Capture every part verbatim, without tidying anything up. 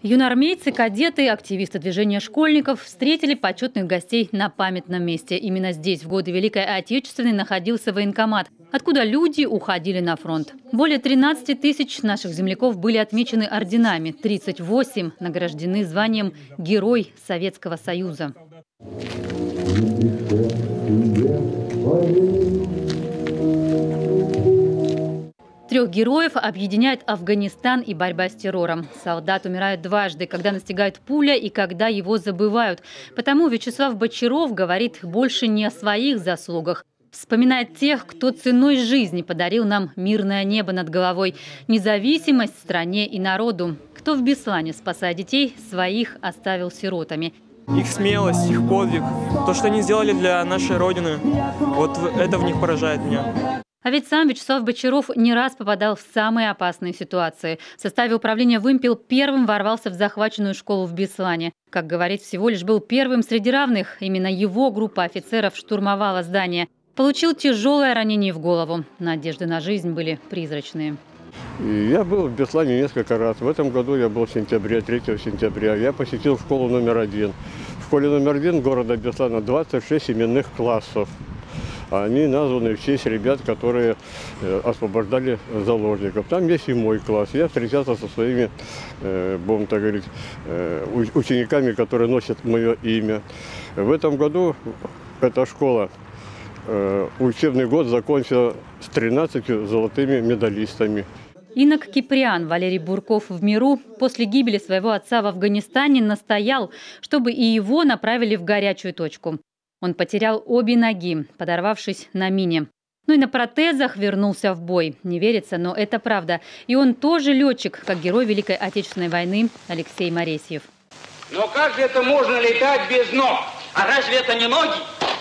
Юноармейцы, кадеты, активисты движения школьников встретили почетных гостей на памятном месте. Именно здесь в годы Великой Отечественной находился военкомат, откуда люди уходили на фронт. Более тринадцати тысяч наших земляков были отмечены орденами, тридцать восемь награждены званием «Герой Советского Союза». Трех героев объединяет Афганистан и борьба с террором. Солдат умирает дважды, когда настигает пуля и когда его забывают. Потому Вячеслав Бочаров говорит больше не о своих заслугах. Вспоминает тех, кто ценой жизни подарил нам мирное небо над головой, независимость стране и народу. Кто в Беслане, спасая детей, своих оставил сиротами. Их смелость, их подвиг, то, что они сделали для нашей Родины, вот это в них поражает меня. А ведь сам Вячеслав Бочаров не раз попадал в самые опасные ситуации. В составе управления «Вымпел» первым ворвался в захваченную школу в Беслане. Как говорит, всего лишь был первым среди равных. Именно его группа офицеров штурмовала здание. Получил тяжелое ранение в голову. Надежды на жизнь были призрачные. Я был в Беслане несколько раз. В этом году я был в сентябре, третьего сентября. Я посетил школу номер один. В школе номер один города Беслана двадцать шесть именных классов. Они названы в честь ребят, которые освобождали заложников. Там есть и мой класс. Я встречался со своими, будем так говорить, учениками, которые носят мое имя. В этом году эта школа, учебный год закончила с тринадцатью золотыми медалистами. Инок Киприан Валерий Бурков в миру после гибели своего отца в Афганистане настоял, чтобы и его направили в горячую точку. Он потерял обе ноги, подорвавшись на мине. Ну и на протезах вернулся в бой. Не верится, но это правда. И он тоже летчик, как герой Великой Отечественной войны Алексей Моресьев. Но как же это можно летать без ног? А разве это не ноги?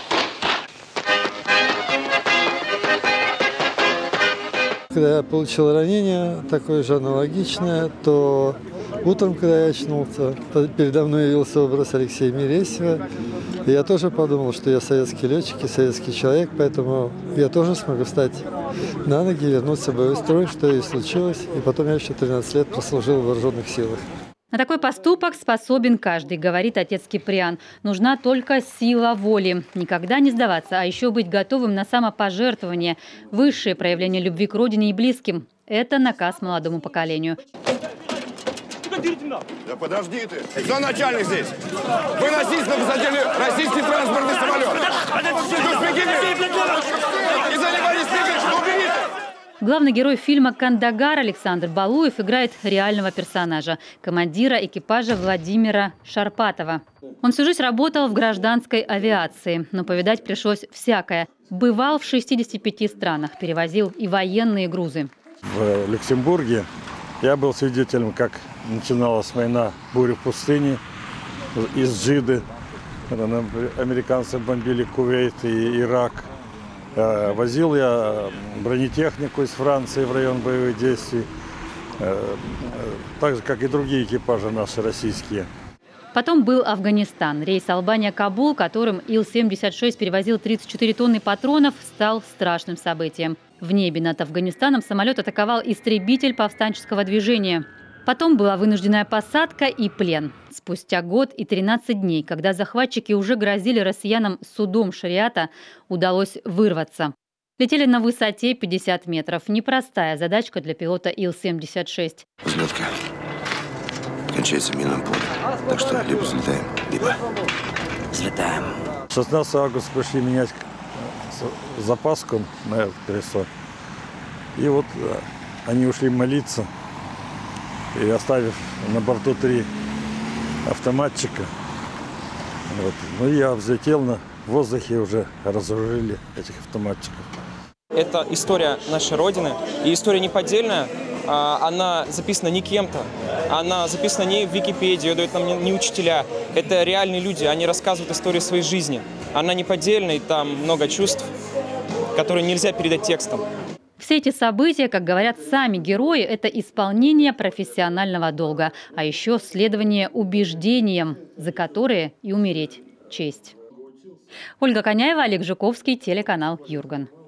Когда я получил ранение, такое же аналогичное, то утром, когда я очнулся, передо мной явился образ Алексея Моресьева. И я тоже подумал, что я советский летчик и советский человек, поэтому я тоже смогу встать на ноги и вернуться в боевой строй, что и случилось. И потом я еще тринадцать лет прослужил в вооруженных силах. На такой поступок способен каждый, говорит отец Киприан. Нужна только сила воли. Никогда не сдаваться, а еще быть готовым на самопожертвование. Высшее проявление любви к родине и близким. Это наказ молодому поколению. Да подожди ты. Кто начальник здесь? Выносись на высоте российский транспортный самолет. И занимались бегаешь, уберите! Главный герой фильма «Кандагар» Александр Балуев играет реального персонажа – командира экипажа Владимира Шарпатова. Он всю жизнь работал в гражданской авиации, но повидать пришлось всякое. Бывал в шестидесяти пяти странах, перевозил и военные грузы. В Люксембурге я был свидетелем, как начиналась война «Буря в пустыне» из Джиды. Когда американцы бомбили Кувейт и Ирак. Возил я бронетехнику из Франции в район боевых действий, так же, как и другие экипажи наши российские. Потом был Афганистан. Рейс Албания-Кабул, которым Ил семьдесят шесть перевозил тридцать четыре тонны патронов, стал страшным событием. В небе над Афганистаном самолет атаковал истребитель повстанческого движения. Потом была вынужденная посадка и плен. Спустя год и тринадцать дней, когда захватчики уже грозили россиянам судом шариата, удалось вырваться. Летели на высоте пятьдесят метров. Непростая задачка для пилота Ил семьдесят шесть. Взлетка кончается в минном поле. Так что либо взлетаем, либо взлетаем. шестнадцатого августа пришли менять запаску на это колесо. И вот они ушли молиться. И оставив на борту три автоматчика, вот. Ну, я взлетел на воздухе, уже разоружили этих автоматчиков. Это история нашей Родины, и история неподдельная. Она записана не кем-то, она записана не в Википедии, ее дают нам не учителя. Это реальные люди, они рассказывают историю своей жизни. Она неподдельная, и там много чувств, которые нельзя передать текстом. Все эти события, как говорят сами герои, это исполнение профессионального долга, а еще следование убеждениям, за которые и умереть честь. Ольга Коняева, Олег Жуковский, телеканал Юрган.